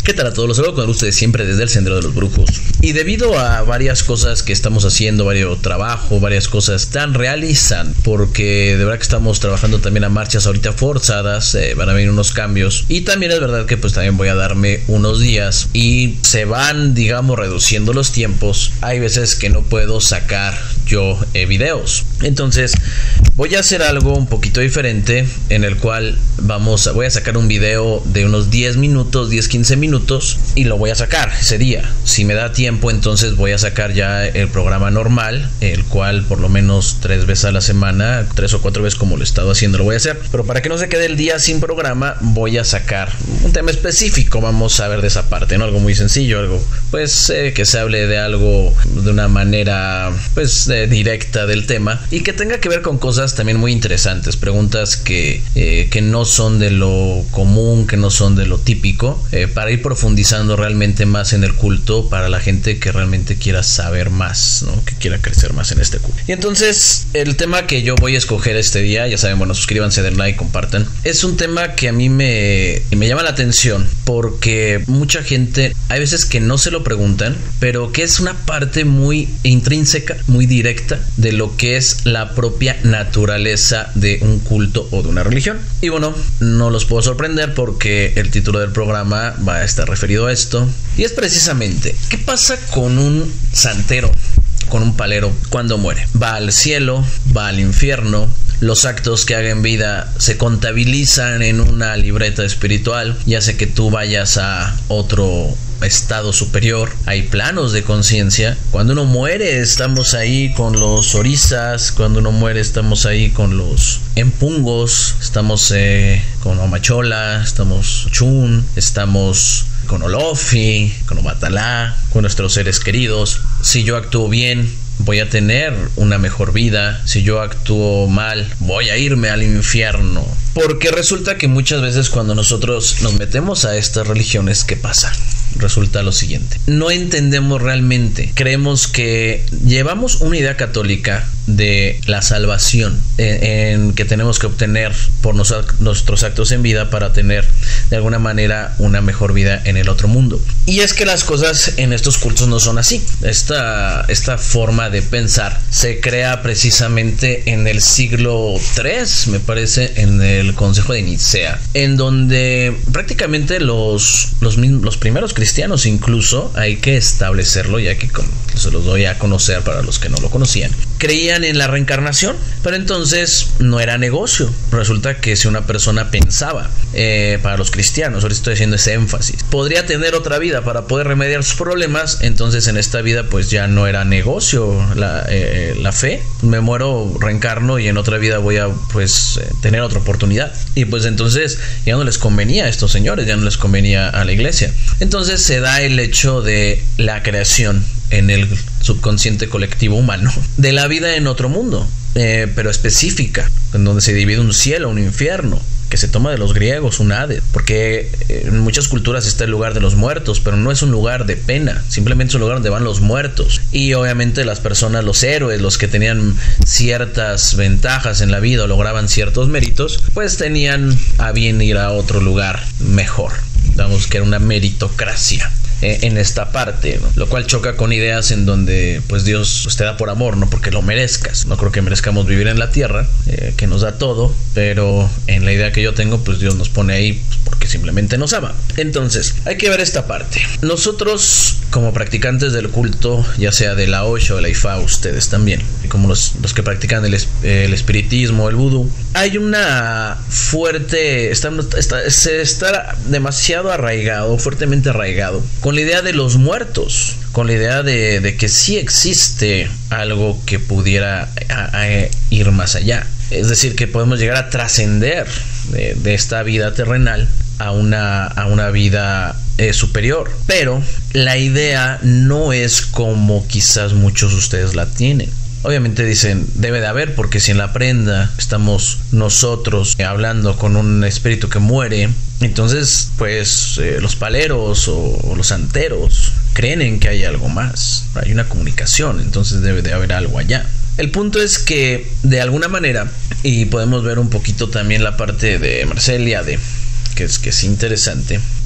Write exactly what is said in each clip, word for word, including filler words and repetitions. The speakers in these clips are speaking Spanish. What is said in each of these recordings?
¿Qué tal a todos? Los saludo con gusto de siempre desde el Sendero de los Brujos. Y debido a varias cosas que estamos haciendo, varios trabajo, varias cosas están realizando, porque de verdad que estamos trabajando también a marchas ahorita forzadas, eh, van a venir unos cambios. Y también es verdad que pues también voy a darme unos días y se van, digamos, reduciendo los tiempos. Hay veces que no puedo sacar yo eh, videos. Entonces voy a hacer algo un poquito diferente, en el cual vamos a, voy a sacar un video de unos diez minutos, diez quince minutos, y lo voy a sacar ese día. Si me da tiempo, entonces voy a sacar ya el programa normal, el cual por lo menos tres veces a la semana, tres o cuatro veces como lo he estado haciendo, lo voy a hacer. Pero para que no se quede el día sin programa, voy a sacar un tema específico. Vamos a ver de esa parte, ¿no? Algo muy sencillo, algo pues eh, que se hable de algo de una manera pues eh, directa del tema, y que tenga que ver con cosas también muy interesantes, preguntas que, eh, que no son de lo común, que no son de lo típico, eh, para ir profundizando realmente más en el culto, para la gente que realmente quiera saber más, ¿no? Que quiera crecer más en este culto. Y entonces el tema que yo voy a escoger este día, ya saben, bueno, suscríbanse, den like, compartan. Es un tema que a mí me, me llama la atención, porque mucha gente, hay veces que no se lo preguntan, pero que es una parte muy intrínseca, muy directa de lo que es la propia naturaleza de un culto o de una religión. Y bueno, no los puedo sorprender porque el título del programa va a estar referido a esto, y es precisamente ¿qué pasa con un santero, con un palero cuando muere? ¿Va al cielo? ¿Va al infierno? Los actos que haga en vida se contabilizan en una libreta espiritual, ya sea que tú vayas a otro estado superior. Hay planos de conciencia. Cuando uno muere estamos ahí con los orisas, cuando uno muere estamos ahí con los empungos, estamos eh, con Omachola, estamos Chun, estamos con Olofi, con Obatalá, con nuestros seres queridos. Si yo actúo bien, voy a tener una mejor vida. Si yo actúo mal, voy a irme al infierno. Porque resulta que muchas veces cuando nosotros nos metemos a estas religiones, ¿qué pasa? Resulta lo siguiente: no entendemos realmente. Creemos que llevamos una idea católica de la salvación, en, en que tenemos que obtener por nos, nuestros actos en vida para tener de alguna manera una mejor vida en el otro mundo. Y es que las cosas en estos cultos no son así. Esta, esta forma de pensar se crea precisamente en el siglo tres, me parece, en el Consejo de Nicea, en donde prácticamente los, los, los primeros cristianos, incluso hay que establecerlo, ya que se los doy a conocer para los que no lo conocían, creían en la reencarnación, pero entonces no era negocio. Resulta que si una persona pensaba, eh, para los cristianos, ahora estoy haciendo ese énfasis, podría tener otra vida para poder remediar sus problemas, entonces en esta vida pues ya no era negocio la, eh, la fe. Me muero, reencarno y en otra vida voy a pues eh, tener otra oportunidad. Y pues entonces ya no les convenía a estos señores, ya no les convenía a la iglesia. Entonces se da el hecho de la creación en el subconsciente colectivo humano de la vida en otro mundo, eh, pero específica, en donde se divide un cielo, un infierno, que se toma de los griegos, un Hades, porque en muchas culturas está el lugar de los muertos, pero no es un lugar de pena, simplemente es un lugar donde van los muertos. Y obviamente las personas, los héroes, los que tenían ciertas ventajas en la vida o lograban ciertos méritos, pues tenían a bien ir a otro lugar mejor. Digamos que era una meritocracia en esta parte, ¿no? Lo cual choca con ideas en donde pues Dios pues, te da por amor, no porque lo merezcas. No creo que merezcamos vivir en la tierra, eh, que nos da todo, pero en la idea que yo tengo, pues Dios nos pone ahí pues, porque simplemente nos ama. Entonces hay que ver esta parte. Nosotros como practicantes del culto, ya sea de la Osho o de la Ifa, ustedes también, y como los, los que practican el, el espiritismo, el vudú, hay una fuerte, está, está, se está demasiado arraigado, fuertemente arraigado con la idea de los muertos, con la idea de, de que sí existe algo que pudiera a, a ir más allá. Es decir, que podemos llegar a trascender de, de esta vida terrenal a una, a una vida eh, superior. Pero la idea no es como quizás muchos de ustedes la tienen. Obviamente dicen, debe de haber, porque si en la prenda estamos nosotros hablando con un espíritu que muere, entonces pues eh, los paleros o, o los santeros creen en que hay algo más, hay una comunicación, entonces debe de haber algo allá. El punto es que de alguna manera, y podemos ver un poquito también la parte de Marcelia, de que es, que es interesante,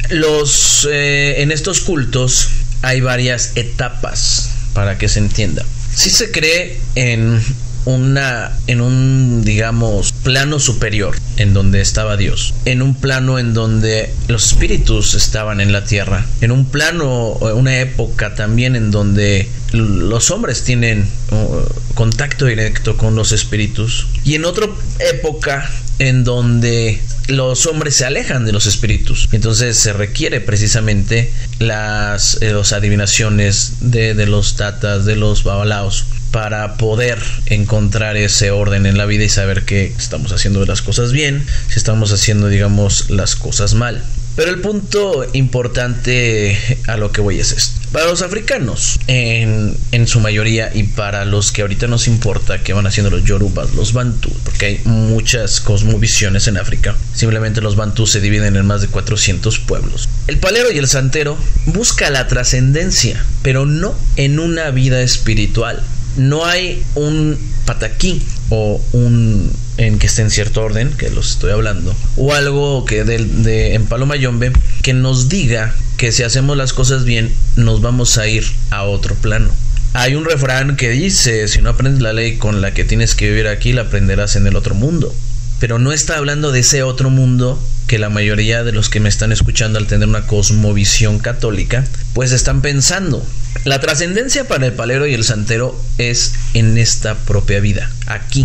Los, eh, en estos cultos hay varias etapas para que se entienda. Sí se cree en una, en un, digamos, plano superior en donde estaba Dios, en un plano en donde los espíritus estaban en la tierra, en un plano, una época también en donde los hombres tienen uh, contacto directo con los espíritus, y en otra época en donde los hombres se alejan de los espíritus. Entonces se requiere precisamente las, eh, las adivinaciones de, de los tatas, de los babalaos, para poder encontrar ese orden en la vida y saber que estamos haciendo las cosas bien, si estamos haciendo, digamos, las cosas mal. Pero el punto importante a lo que voy es esto. Para los africanos, en, en su mayoría, y para los que ahorita nos importa, que van haciendo los yorubas, los bantú, porque hay muchas cosmovisiones en África. Simplemente los bantú se dividen en más de cuatrocientos pueblos. El palero y el santero busca la trascendencia, pero no en una vida espiritual. No hay un pataquí o un en que esté en cierto orden, que los estoy hablando, o algo que de, de en Palo Mayombe que nos diga que si hacemos las cosas bien nos vamos a ir a otro plano. Hay un refrán que dice: si no aprendes la ley con la que tienes que vivir aquí, la aprenderás en el otro mundo. Pero no está hablando de ese otro mundo que la mayoría de los que me están escuchando, al tener una cosmovisión católica, pues están pensando. La trascendencia para el palero y el santero es en esta propia vida, aquí,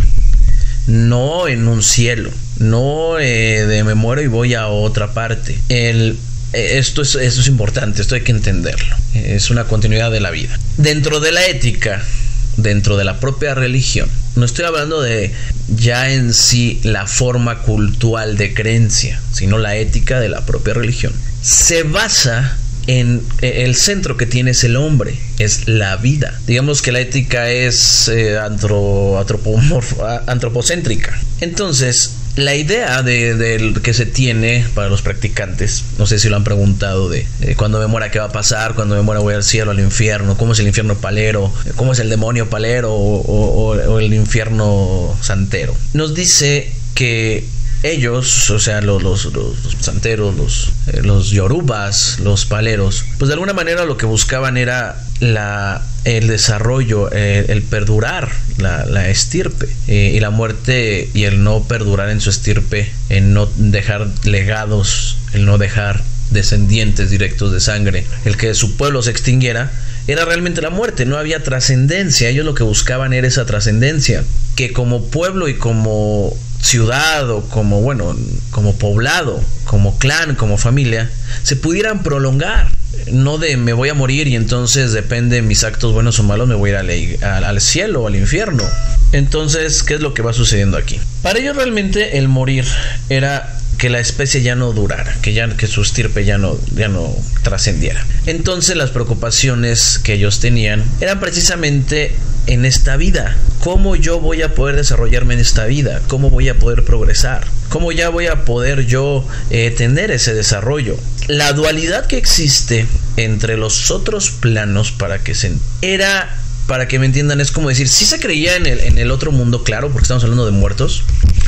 no en un cielo, no eh, de me muero y voy a otra parte. El, eh, esto, es, esto es importante, esto hay que entenderlo. Es una continuidad de la vida. Dentro de la ética, dentro de la propia religión, no estoy hablando de ya en sí la forma cultural de creencia, sino la ética de la propia religión. Se basa en el centro que tiene es el hombre, es la vida. Digamos que la ética es eh, antro, antropomorfa, antropocéntrica. Entonces, la idea de, de que se tiene para los practicantes, no sé si lo han preguntado, de, de cuando me muera qué va a pasar, cuando me muera voy al cielo, al infierno, cómo es el infierno palero, cómo es el demonio palero o, o, o el infierno santero. Nos dice que ellos, o sea, los, los, los, los santeros, los, eh, los yorubas, los paleros, pues de alguna manera lo que buscaban era la, el desarrollo, eh, el perdurar la, la estirpe, eh, y la muerte, y el no perdurar en su estirpe, el no dejar legados, el no dejar descendientes directos de sangre, el que su pueblo se extinguiera, era realmente la muerte. No había trascendencia. Ellos lo que buscaban era esa trascendencia, que como pueblo y como ciudad, o como, bueno, como poblado, como clan, como familia, se pudieran prolongar. No de me voy a morir y entonces depende de mis actos buenos o malos me voy a ir al, al cielo o al infierno. Entonces, ¿qué es lo que va sucediendo aquí? Para ellos realmente el morir era que la especie ya no durara, que ya que su estirpe ya no, ya no trascendiera. Entonces las preocupaciones que ellos tenían eran precisamente en esta vida. ¿Cómo yo voy a poder desarrollarme en esta vida? ¿Cómo voy a poder progresar? ¿Cómo ya voy a poder yo eh, tener ese desarrollo? La dualidad que existe entre los otros planos, para que se era, para que me entiendan, es como decir, sí se creía en el, en el otro mundo, claro, porque estamos hablando de muertos,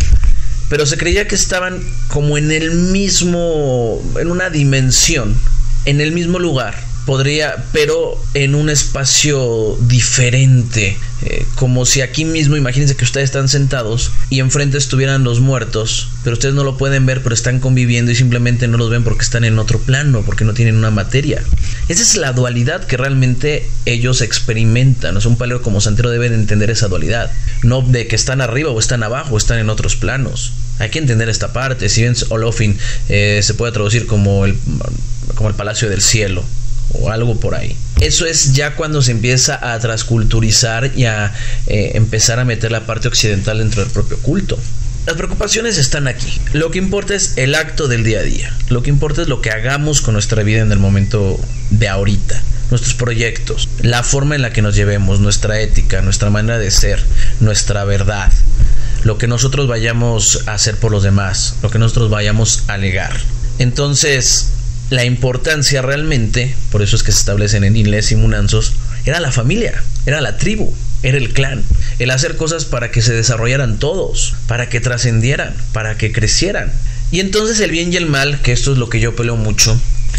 pero se creía que estaban como en el mismo, en una dimensión, en el mismo lugar, podría, pero en un espacio diferente, eh, como si aquí mismo, imagínense que ustedes están sentados y enfrente estuvieran los muertos, pero ustedes no lo pueden ver, pero están conviviendo y simplemente no los ven porque están en otro plano, porque no tienen una materia. Esa es la dualidad que realmente ellos experimentan. O sea, un palero como santero debe de entender esa dualidad, no de que están arriba o están abajo, o están en otros planos. Hay que entender esta parte. Si bien Olofin eh, se puede traducir como el, como el palacio del cielo, o algo por ahí. Eso es ya cuando se empieza a transculturizar y a eh, empezar a meter la parte occidental dentro del propio culto. Las preocupaciones están aquí. Lo que importa es el acto del día a día. Lo que importa es lo que hagamos con nuestra vida en el momento de ahorita. Nuestros proyectos, la forma en la que nos llevemos, nuestra ética, nuestra manera de ser, nuestra verdad, lo que nosotros vayamos a hacer por los demás, lo que nosotros vayamos a legar. Entonces, la importancia realmente, por eso es que se establecen en Inles y Munanzos, era la familia, era la tribu, era el clan, el hacer cosas para que se desarrollaran todos, para que trascendieran, para que crecieran. Y entonces el bien y el mal, que esto es lo que yo peleo mucho,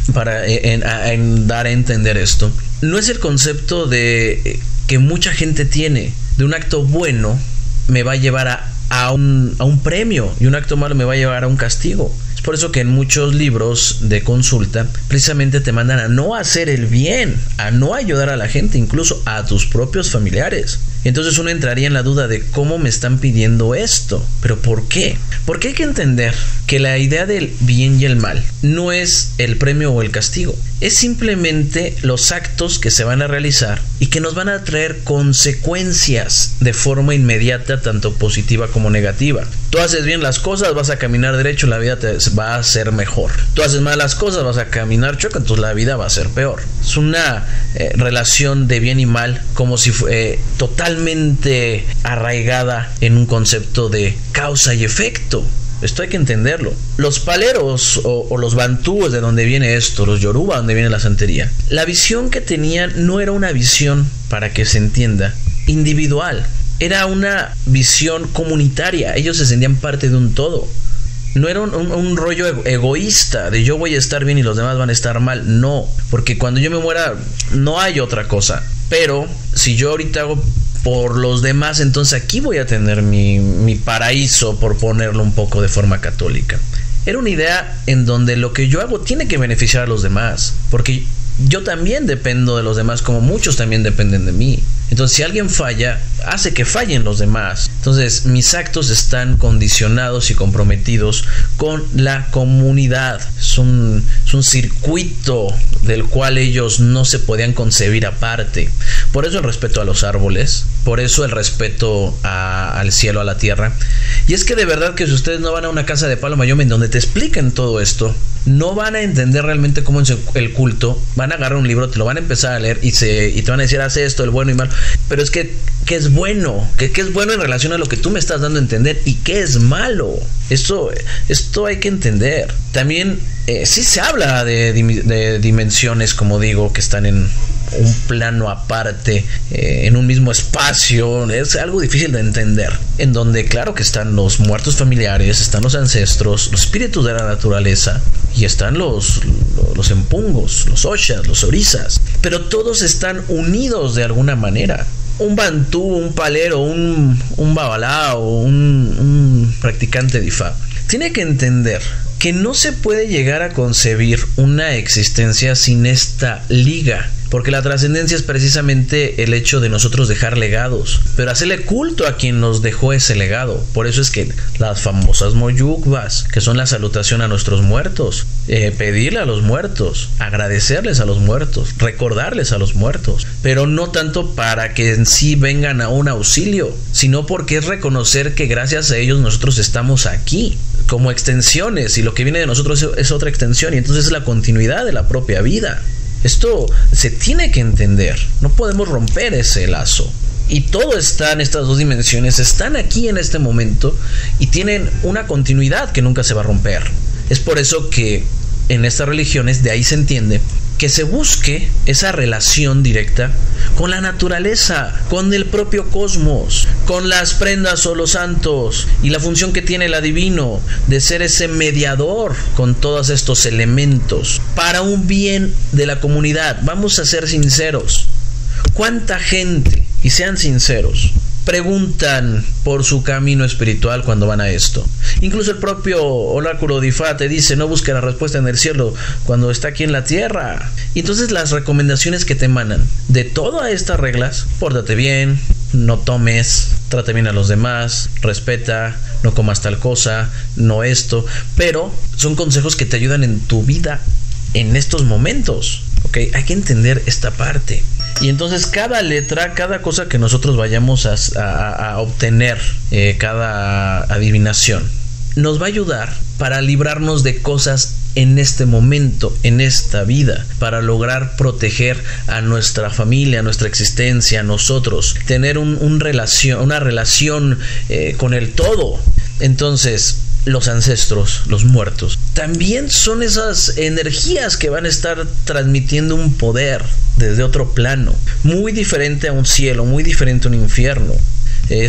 para en, en dar a entender esto, no es el concepto de que mucha gente tiene de un acto bueno me va a llevar a, a, un, a un premio y un acto malo me va a llevar a un castigo. Es por eso que en muchos libros de consulta precisamente te mandan a no hacer el bien, a no ayudar a la gente, incluso a tus propios familiares. Entonces uno entraría en la duda de cómo me están pidiendo esto, pero ¿por qué? Porque hay que entender que la idea del bien y el mal no es el premio o el castigo, es simplemente los actos que se van a realizar y que nos van a traer consecuencias de forma inmediata, tanto positiva como negativa. Tú haces bien las cosas, vas a caminar derecho, la vida te va a ser mejor. Tú haces mal las cosas, vas a caminar chueco, entonces la vida va a ser peor. Es una eh, relación de bien y mal como si fue eh, totalmente arraigada en un concepto de causa y efecto. Esto hay que entenderlo. Los paleros o, o los bantúes, de donde viene esto, los yoruba, donde viene la santería, la visión que tenían no era una visión, para que se entienda, individual. Era una visión comunitaria. Ellos se sentían parte de un todo. No era un, un, un rollo egoísta de yo voy a estar bien y los demás van a estar mal. No, porque cuando yo me muera no hay otra cosa. Pero si yo ahorita hago por los demás, entonces aquí voy a tener mi, mi paraíso, por ponerlo un poco de forma católica. Era una idea en donde lo que yo hago tiene que beneficiar a los demás, porque yo también dependo de los demás, como muchos también dependen de mí. Entonces si alguien falla, hace que fallen los demás. Entonces mis actos están condicionados y comprometidos con la comunidad. Es un, es un circuito del cual ellos no se podían concebir aparte. Por eso el respeto a los árboles, por eso el respeto a, al cielo, a la tierra. Y es que de verdad que si ustedes no van a una casa de palo mayombe en donde te expliquen todo esto, no van a entender realmente cómo es el culto. Van a agarrar un libro, te lo van a empezar a leer y, se, y te van a decir, hace esto, el bueno y malo. Pero es que, ¿qué es bueno? ¿Qué, qué es bueno en relación a lo que tú me estás dando a entender? ¿Y qué es malo? Esto, esto hay que entender. También eh, sí se habla de, de dimensiones, como digo, que están en un plano aparte, eh, en un mismo espacio. Es algo difícil de entender, en donde claro que están los muertos familiares, están los ancestros, los espíritus de la naturaleza, y están los, los empungos, los oshas, los orisas, pero todos están unidos de alguna manera. Un bantú, un palero, un, un babalao, un, un practicante de Ifá tiene que entender que no se puede llegar a concebir una existencia sin esta liga, porque la trascendencia es precisamente el hecho de nosotros dejar legados, pero hacerle culto a quien nos dejó ese legado. Por eso es que las famosas moyukvas, que son la salutación a nuestros muertos, eh, pedirle a los muertos, agradecerles a los muertos, recordarles a los muertos, pero no tanto para que en sí vengan a un auxilio, sino porque es reconocer que gracias a ellos nosotros estamos aquí como extensiones, y lo que viene de nosotros es otra extensión, y entonces es la continuidad de la propia vida. Esto se tiene que entender, no podemos romper ese lazo. Y todo está en estas dos dimensiones, están aquí en este momento y tienen una continuidad que nunca se va a romper. Es por eso que en estas religiones, de ahí se entiende que se busque esa relación directa con la naturaleza, con el propio cosmos, con las prendas o los santos, y la función que tiene el adivino de ser ese mediador con todos estos elementos para un bien de la comunidad. Vamos a ser sinceros, ¿cuánta gente, y sean sinceros, preguntan por su camino espiritual cuando van a esto? Incluso el propio oráculo de Ifá te dice, no busque la respuesta en el cielo cuando está aquí en la tierra. Y entonces las recomendaciones que te emanan de todas estas reglas: pórtate bien, no tomes, trata bien a los demás, respeta, no comas tal cosa, no esto, pero son consejos que te ayudan en tu vida en estos momentos, ¿ok? Hay que entender esta parte. Y entonces cada letra, cada cosa que nosotros vayamos a, a, a obtener, eh, cada adivinación, nos va a ayudar para librarnos de cosas en este momento, en esta vida, para lograr proteger a nuestra familia, a nuestra existencia, a nosotros, tener un, un relación, una relación eh, con el todo. Entonces, los ancestros, los muertos, también son esas energías que van a estar transmitiendo un poder desde otro plano, muy diferente a un cielo, muy diferente a un infierno. Es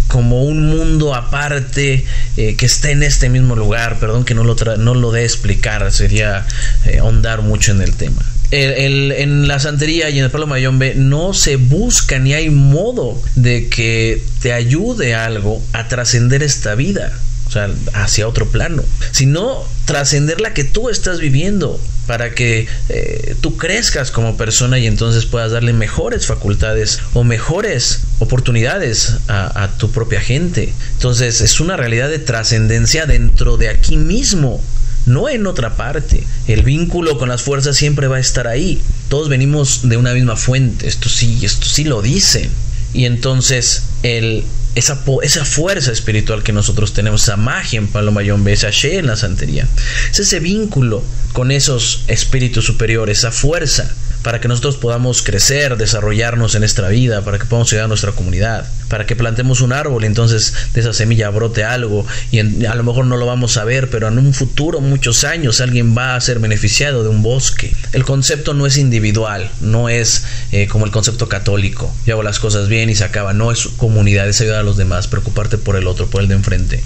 como un mundo aparte eh, que está en este mismo lugar. Perdón que no lo, tra- no lo dé a explicar, sería eh, ahondar mucho en el tema. El, el, en la santería y en el palo mayombe no se busca ni hay modo de que te ayude algo a trascender esta vida, o sea, hacia otro plano, sino trascender la que tú estás viviendo, para que eh, tú crezcas como persona y entonces puedas darle mejores facultades o mejores oportunidades a, a tu propia gente. Entonces es una realidad de trascendencia dentro de aquí mismo, no en otra parte. El vínculo con las fuerzas siempre va a estar ahí. Todos venimos de una misma fuente, esto sí, esto sí lo dicen. Y entonces el Esa, esa fuerza espiritual que nosotros tenemos, esa magia en palo mayombe, esa she en la santería, es ese vínculo con esos espíritus superiores, esa fuerza para que nosotros podamos crecer, desarrollarnos en esta vida, para que podamos llegar a nuestra comunidad, para que plantemos un árbol y entonces de esa semilla brote algo, y en, a lo mejor no lo vamos a ver, pero en un futuro, muchos años, alguien va a ser beneficiado de un bosque. El concepto no es individual, no es eh, como el concepto católico, yo hago las cosas bien y se acaba. No, es comunidad, es ayudar a los demás, preocuparte por el otro, por el de enfrente.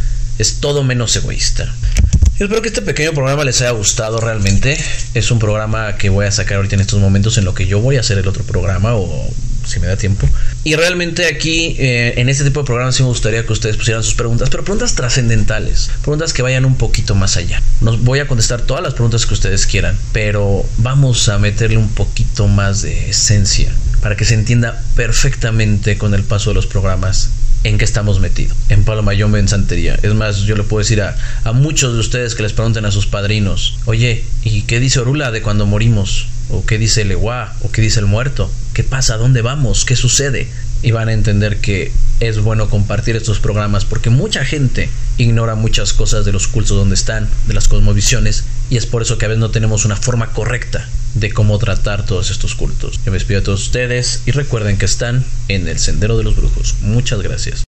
Es todo menos egoísta. Yo espero que este pequeño programa les haya gustado realmente. Es un programa que voy a sacar ahorita en estos momentos, en lo que yo voy a hacer el otro programa, o si me da tiempo. Y realmente aquí, eh, en este tipo de programas, sí me gustaría que ustedes pusieran sus preguntas, pero preguntas trascendentales, preguntas que vayan un poquito más allá. No voy a contestar todas las preguntas que ustedes quieran, pero vamos a meterle un poquito más de esencia para que se entienda perfectamente con el paso de los programas en que estamos metidos, en palo mayombe, en santería. Es más, yo le puedo decir a, a muchos de ustedes que les pregunten a sus padrinos: oye, ¿y qué dice Orula de cuando morimos? ¿O qué dice el Eguá? ¿O qué dice el muerto? ¿Qué pasa? ¿Dónde vamos? ¿Qué sucede? Y van a entender que es bueno compartir estos programas, porque mucha gente ignora muchas cosas de los cultos donde están, de las cosmovisiones, y es por eso que a veces no tenemos una forma correcta de cómo tratar todos estos cultos. Yo me despido de todos ustedes y recuerden que están en el Sendero de los Brujos. Muchas gracias.